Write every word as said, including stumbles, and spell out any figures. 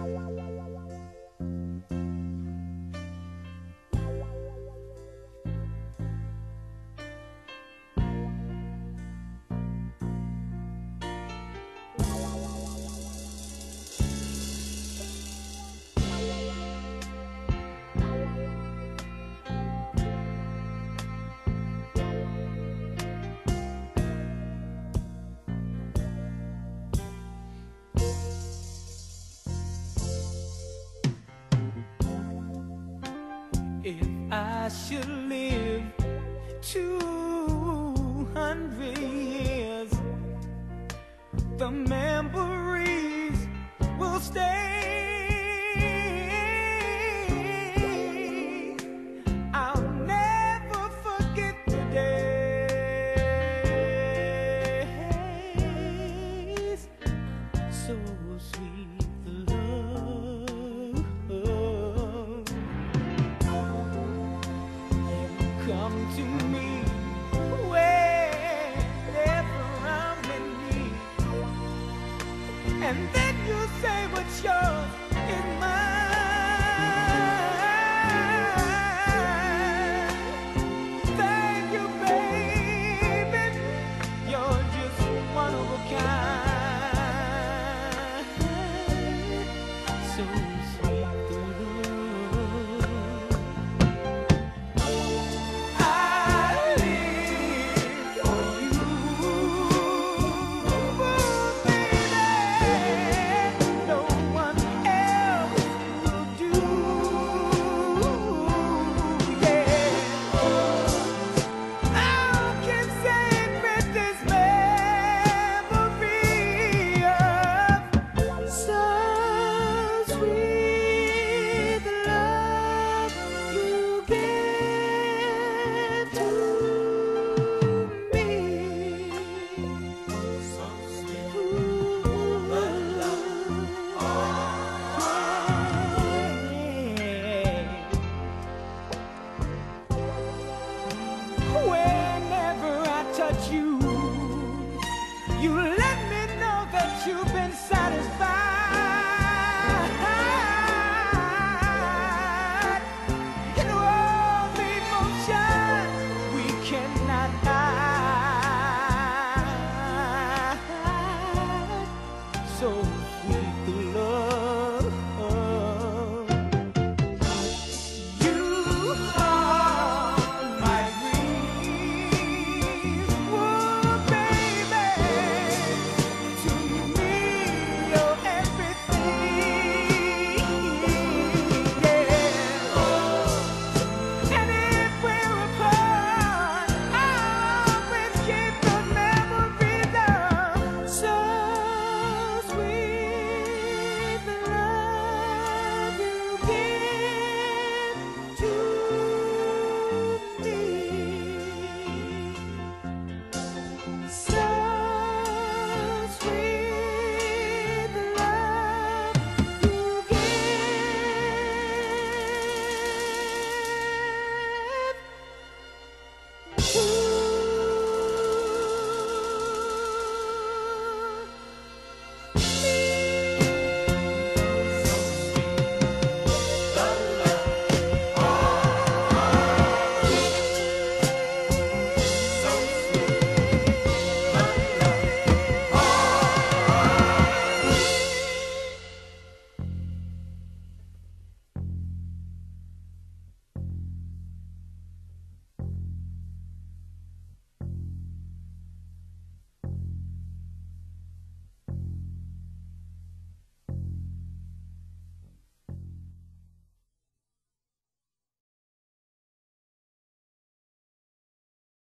If I should live two hundred years, the memories will stay. I'll never forget the days. So sweet, the love. Come to me whenever I'm in need, and then you say what's yours is mine. Thank you, baby, you're just one of a kind. So sweet, the love. You let me know that you've been satisfied. In all the emotions we cannot hide. So